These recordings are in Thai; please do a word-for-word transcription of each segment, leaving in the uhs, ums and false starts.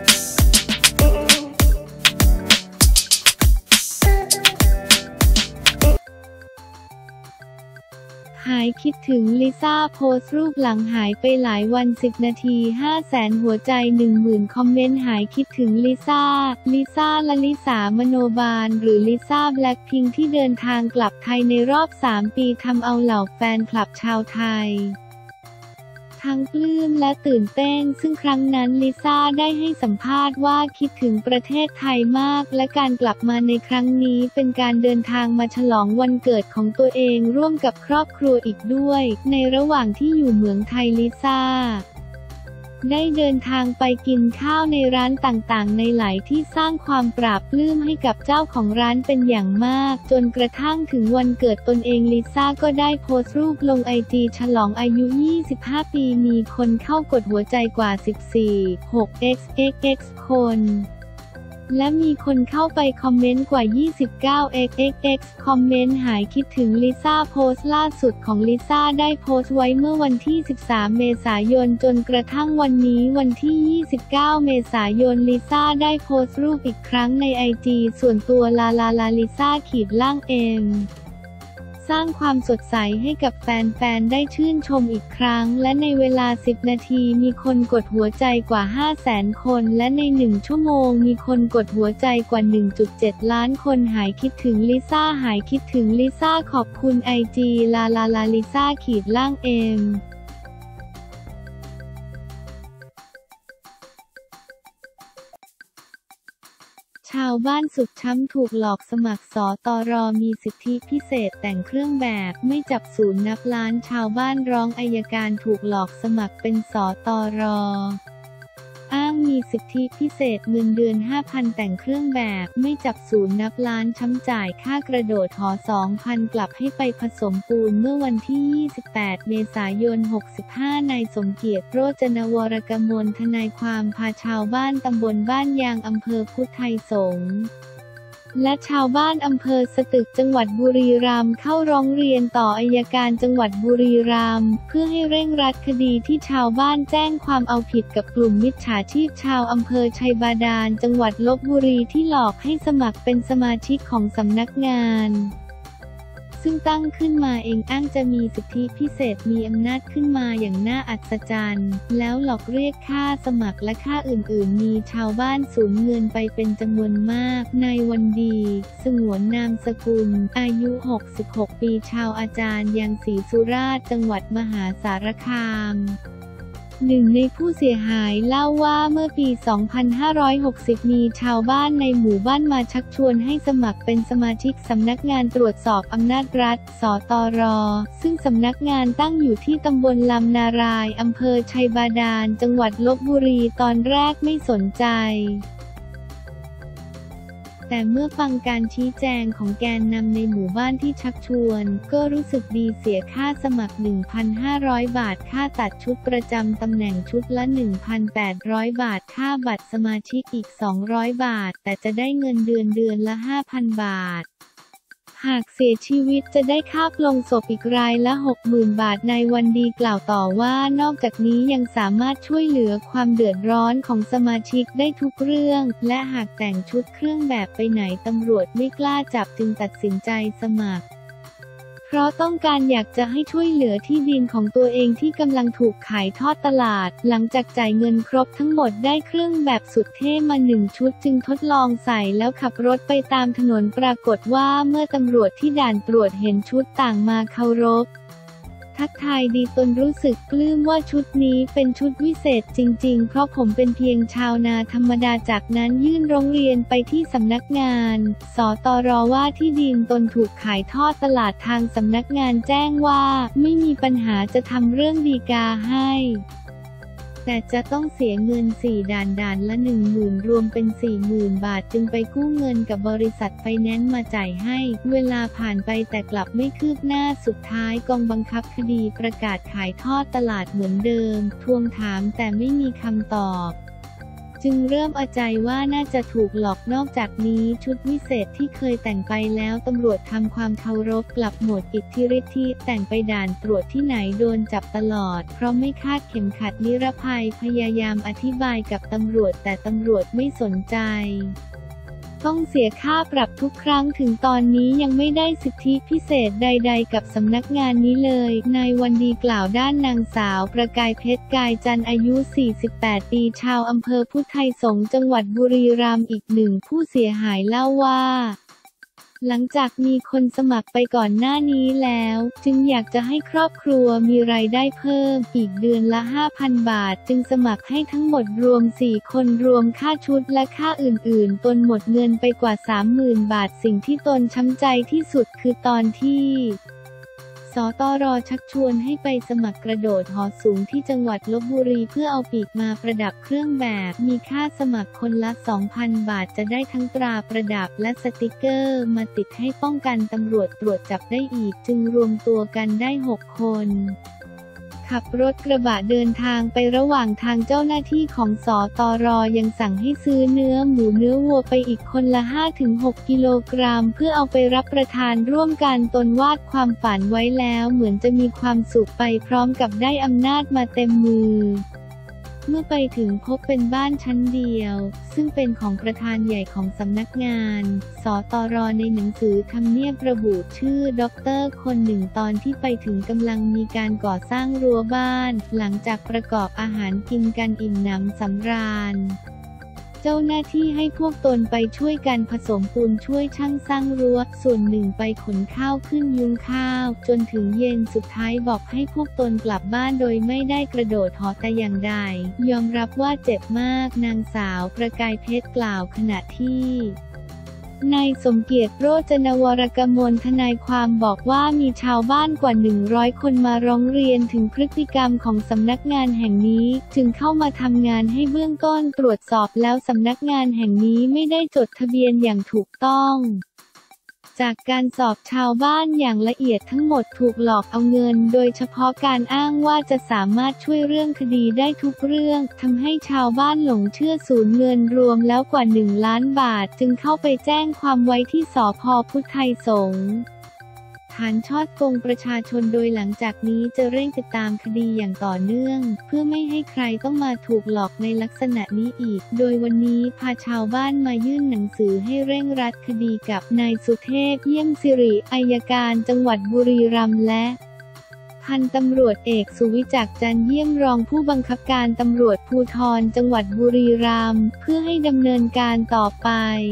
หายคิดถึงลิซ่าโพสต์รูปหลังหายไปหลายวันสิบนาที ห้าแสน หัวใจ หนึ่งหมื่น คอมเมนต์หายคิดถึงลิซ่าลิซ่าลลิสามโนบาลหรือลิซ่าแบล็คพิงค์ที่เดินทางกลับไทยในรอบสามปีทำเอาเหล่าแฟนคลับชาวไทยทั้งปลื้มและตื่นเต้นซึ่งครั้งนั้นลิซ่าได้ให้สัมภาษณ์ว่าคิดถึงประเทศไทยมากและการกลับมาในครั้งนี้เป็นการเดินทางมาฉลองวันเกิดของตัวเองร่วมกับครอบครัวอีกด้วยในระหว่างที่อยู่เมืองไทยลิซ่าได้เดินทางไปกินข้าวในร้านต่างๆในหลายที่สร้างความปราบปลื้มให้กับเจ้าของร้านเป็นอย่างมากจนกระทั่งถึงวันเกิดตนเองลิซ่าก็ได้โพสต์รูปลงไอจีฉลองอายุยี่สิบห้าปีมีคนเข้ากดหัวใจกว่า สิบสี่ หก เอ็กซ์ เอ็กซ์ เอ็กซ์ คนและมีคนเข้าไปคอมเมนต์กว่า ยี่สิบเก้า เอ็กซ์ เอ็กซ์ เอ็กซ์ คอมเมนต์หายคิดถึงลิซ่าโพสต์ล่าสุดของลิซ่าได้โพสต์ไว้เมื่อวันที่ สิบสาม เมษายนจนกระทั่งวันนี้วันที่ ยี่สิบเก้า เมษายนลิซ่าได้โพสต์รูปอีกครั้งในไอจีส่วนตัวลาลาลาลิซ่าขีดล่างเอ็มสร้างความสดใสให้กับแฟนๆได้ชื่นชมอีกครั้งและในเวลาสิบนาทีมีคนกดหัวใจกว่า ห้าแสน คนและในหนึ่งชั่วโมงมีคนกดหัวใจกว่า หนึ่งจุดเจ็ด ล้านคนหายคิดถึงลิซ่าหายคิดถึงลิซ่าขอบคุณไอจีลาลาลาลิซ่าขีดล่างเอ็มชาวบ้านสุดช้ำถูกหลอกสมัครสตร.มีสิทธิพิเศษแต่งเครื่องแบบไม่จับศูนย์นับล้านชาวบ้านร้องอัยการถูกหลอกสมัครเป็นสตร.อ้างมีสิทธิพิเศษเงินเดือน ห้าพัน แต่งเครื่องแบบไม่จับศูนย์นับล้านช้ำจ่ายค่ากระโดดหอ สองพัน กลับให้ไปผสมปูนเมื่อวันที่ ยี่สิบแปด เมษายน หกสิบห้านายสมเกียรติโรจนวรกมลทนายความพาชาวบ้านตำบลบ้านยางอำเภอพุทธไทยสงฆ์และชาวบ้านอำเภอสตึกจังหวัดบุรีรัมย์เข้าร้องเรียนต่ออัยการจังหวัดบุรีรัมย์เพื่อให้เร่งรัดคดีที่ชาวบ้านแจ้งความเอาผิดกับกลุ่มมิจฉาชีพชาวอำเภอชัยบาดาลจังหวัดลพบุรีที่หลอกให้สมัครเป็นสมาชิกของสำนักงานซึ่งตั้งขึ้นมาเองอ้างจะมีสิทธิพิเศษมีอำนาจขึ้นมาอย่างน่าอัศจรรย์แล้วหลอกเรียกค่าสมัครและค่าอื่นๆมีชาวบ้านสูญเงินไปเป็นจำนวนมากนายวันดีสงวนนามสกุลอายุหกสิบหกปีชาวอาจารย์ยังศรีสุราษฎร์จังหวัดมหาสารคามหนึ่งในผู้เสียหายเล่าว่าเมื่อปี สองพันห้าร้อยหกสิบ มีชาวบ้านในหมู่บ้านมาชักชวนให้สมัครเป็นสมาชิกสำนักงานตรวจสอบอำนาจรัฐ สตร.ซึ่งสำนักงานตั้งอยู่ที่ตำบลลำนารายอำเภอชัยบาดาลจังหวัดลพบุรีตอนแรกไม่สนใจแต่เมื่อฟังการชี้แจงของแกนนำในหมู่บ้านที่ชักชวนก็รู้สึกดีเสียค่าสมัคร หนึ่งพันห้าร้อย บาทค่าตัดชุดประจำตำแหน่งชุดละ หนึ่งพันแปดร้อย บาทค่าบัตรสมาชิกอีก สองร้อย บาทแต่จะได้เงินเดือนเดือนละ ห้าพัน บาทหากเสียชีวิตจะได้ค่าปลงศพอีกรายละ หกหมื่น บาทนายวันดีกล่าวต่อว่านอกจากนี้ยังสามารถช่วยเหลือความเดือดร้อนของสมาชิกได้ทุกเรื่องและหากแต่งชุดเครื่องแบบไปไหนตำรวจไม่กล้าจับจึงตัดสินใจสมัครเพราะต้องการอยากจะให้ช่วยเหลือที่ดินของตัวเองที่กำลังถูกขายทอดตลาดหลังจากจ่ายเงินครบทั้งหมดได้เครื่องแบบสุดเท่มาหนึ่งชุดจึงทดลองใส่แล้วขับรถไปตามถนนปรากฏว่าเมื่อตำรวจที่ด่านตรวจเห็นชุดต่างมาเคารพทักทายดีตนรู้สึกปลื้มว่าชุดนี้เป็นชุดวิเศษจริงๆเพราะผมเป็นเพียงชาวนาธรรมดาจากนั้นยื่นร้องเรียนไปที่สำนักงานสตร.ว่าที่ดินตนถูกขายทอดตลาดทางสำนักงานแจ้งว่าไม่มีปัญหาจะทำเรื่องฎีกาให้แต่จะต้องเสียเงินสี่ด่านด่านละ หนึ่งหมื่น รวมเป็น สี่หมื่น บาทจึงไปกู้เงินกับบริษัทไฟแนนซ์มาจ่ายให้เวลาผ่านไปแต่กลับไม่คืบหน้าสุดท้ายกองบังคับคดีประกาศขายทอดตลาดเหมือนเดิมทวงถามแต่ไม่มีคำตอบจึงเริ่มเอาใจว่าน่าจะถูกหลอกนอกจากนี้ชุดวิเศษที่เคยแต่งไปแล้วตำรวจทำความเคารพกลับหมดอิทธิฤทธิ์ที่แต่งไปด่านตรวจที่ไหนโดนจับตลอดเพราะไม่คาดเข็มขัดนิรภัยพยายามอธิบายกับตำรวจแต่ตำรวจไม่สนใจต้องเสียค่าปรับทุกครั้งถึงตอนนี้ยังไม่ได้สิทธิพิเศษใดๆกับสำนักงานนี้เลยนายวันดีกล่าวด้านนางสาวประกายเพชรกายจันทร์อายุ สี่สิบแปด ปีชาวอำเภอพุทธไทยสงฆ์จังหวัดบุรีรัมย์อีกหนึ่งผู้เสียหายเล่าว่าหลังจากมีคนสมัครไปก่อนหน้านี้แล้วจึงอยากจะให้ครอบครัวมีรายได้เพิ่มอีกเดือนละ ห้าพัน บาทจึงสมัครให้ทั้งหมดรวม สี่ คนรวมค่าชุดและค่าอื่นๆตนหมดเงินไปกว่า สามหมื่น บาทสิ่งที่ตนช้ำใจที่สุดคือตอนที่สตร.ชักชวนให้ไปสมัครกระโดดหอสูงที่จังหวัดลพบุรีเพื่อเอาปีกมาประดับเครื่องแบบมีค่าสมัครคนละ สองพัน บาทจะได้ทั้งตราประดับและสติกเกอร์มาติดให้ป้องกันตำรวจตรวจจับได้อีกจึงรวมตัวกันได้ หก คนขับรถกระบะเดินทางไประหว่างทางเจ้าหน้าที่ของสตร.ยังสั่งให้ซื้อเนื้อหมูเนื้อวัวไปอีกคนละ ห้าถึงหก กิโลกรัมเพื่อเอาไปรับประทานร่วมกันตนวาดความฝันไว้แล้วเหมือนจะมีความสุขไปพร้อมกับได้อำนาจมาเต็มมือเมื่อไปถึงพบเป็นบ้านชั้นเดียวซึ่งเป็นของประธานใหญ่ของสำนักงานสตร.ในหนังสือทำเนียบระบุชื่อด็อกเตอร์คนหนึ่งตอนที่ไปถึงกำลังมีการก่อสร้างรั้วบ้านหลังจากประกอบอาหารกินกันอิ่มหนำสำราญเจ้าหน้าที่ให้พวกตนไปช่วยกันผสมปูนช่วยช่างสร้างรั้วส่วนหนึ่งไปขนข้าวขึ้นยุ้งข้าวจนถึงเย็นสุดท้ายบอกให้พวกตนกลับบ้านโดยไม่ได้กระโดดหอแต่อย่างใดยอมรับว่าเจ็บมากนางสาวประกายเพชรกล่าวขณะที่นายสมเกียรติโรจนวรกมลทนายความบอกว่ามีชาวบ้านกว่าหนึ่งร้อยคนมาร้องเรียนถึงพฤติกรรมของสำนักงานแห่งนี้จึงเข้ามาทำงานให้เบื้องต้นตรวจสอบแล้วสำนักงานแห่งนี้ไม่ได้จดทะเบียนอย่างถูกต้องจากการสอบชาวบ้านอย่างละเอียดทั้งหมดถูกหลอกเอาเงินโดยเฉพาะการอ้างว่าจะสามารถช่วยเรื่องคดีได้ทุกเรื่องทำให้ชาวบ้านหลงเชื่อสูญเงินรวมแล้วกว่าหนึ่งล้านบาทจึงเข้าไปแจ้งความไว้ที่สภ.พุทธไทยสงฆ์ฐานฉ้อโกงประชาชนโดยหลังจากนี้จะเร่งติดตามคดีอย่างต่อเนื่องเพื่อไม่ให้ใครต้องมาถูกหลอกในลักษณะนี้อีกโดยวันนี้พาชาวบ้านมายื่นหนังสือให้เร่งรัดคดีกับนายสุเทพเยี่ยมสิริอัยการจังหวัดบุรีรัมย์และพันตำรวจเอกสุวิจักรจันเยี่ยมรองผู้บังคับการตำรวจภูธรจังหวัดบุรีรัมย์เพื่อให้ดำเนินการต่อไป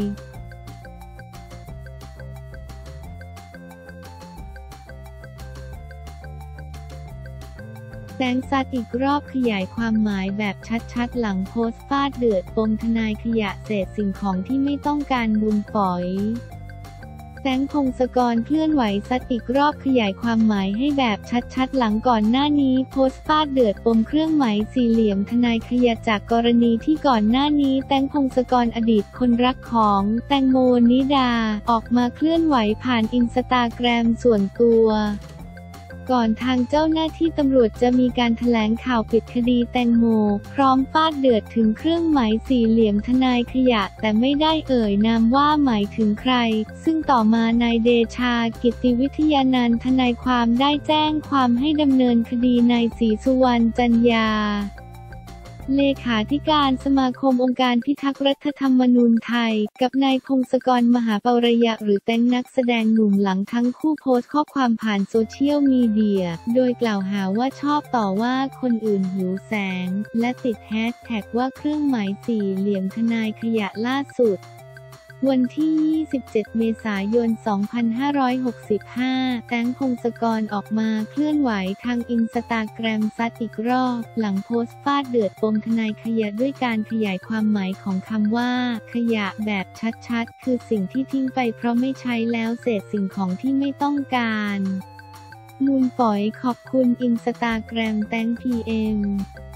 แสงซัดอีกรอบขยายความหมายแบบชัดๆหลังโพสต์ฟาดเดือดปมทนายขยะเศษสิ่งของที่ไม่ต้องการมูลฝอยแสงพงศกรเคลื่อนไหวซัดอีกรอบขยายความหมายให้แบบชัดๆหลังก่อนหน้านี้โพสต์ฟาดเดือดปมเครื่องหมายสี่เหลี่ยมทนายขยะจากกรณีที่ก่อนหน้านี้แตงพงศกรอดีตคนรักของแตงโมนิดาออกมาเคลื่อนไหวผ่านอินสตาแกรมส่วนตัวก่อนทางเจ้าหน้าที่ตำรวจจะมีการแถลงข่าวปิดคดีแตงโมพร้อมฟาดเดือดถึงเครื่องหมายสี่เหลี่ยมทนายขยะแต่ไม่ได้เอ่ยนามว่าหมายถึงใครซึ่งต่อมานายเดชากิติวิทยานันท์ทนายความได้แจ้งความให้ดำเนินคดีนายศรีสุวรรณจันยาเลขาธิการสมาคมองค์การพิทักษ์รัฐธรรมนูญไทยกับนายพงศกรมหาปรยะหรือแตงนักแสดงหนุ่มหลังทั้งคู่โพสต์ข้อความผ่านโซเชียลมีเดียโดยกล่าวหาว่าชอบต่อว่าคนอื่นหิวแสงและติดแฮชแท็กว่าเครื่องหมายสี่เหลี่ยมทนายขยะล่าสุดวันที่ ยี่สิบเจ็ด เมษายน สองพันห้าร้อยหกสิบห้า แตงพงศกรออกมาเคลื่อนไหวทางอินสตาแกรมซัดอีกรอบหลังโพสต์ฟาดเดือดปมทนายขยะด้วยการขยายความหมายของคำว่าขยะแบบชัดๆคือสิ่งที่ทิ้งไปเพราะไม่ใช้แล้วเศษสิ่งของที่ไม่ต้องการมูลฝอยขอบคุณอินสตาแกรมแตงพีเอ็ม